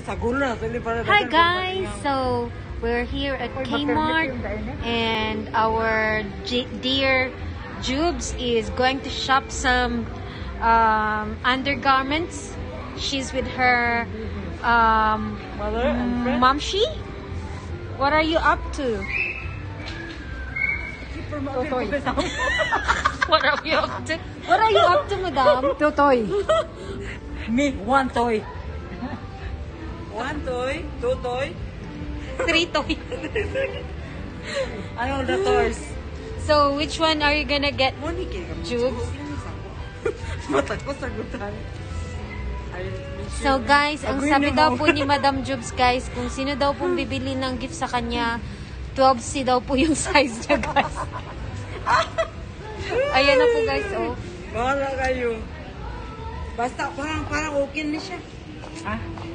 Hi guys! So, we're here at Kmart and our dear Jubes is going to shop some undergarments. She's with her momshi. What are you up to? What are you up to? What are you up to, madam? Two toy. Me, one toy. One toy, two toy. 3 toy. I know the toys. So, which one are you gonna get, Jubes? So guys, ang sabi daw po ni Madam Jubes guys, kung sino daw pong bibili ng gift sa kanya, 12C daw po yung size niya guys. Ayan na po guys, oh. Bahala kayo. Basta parang okay na siya. Ah?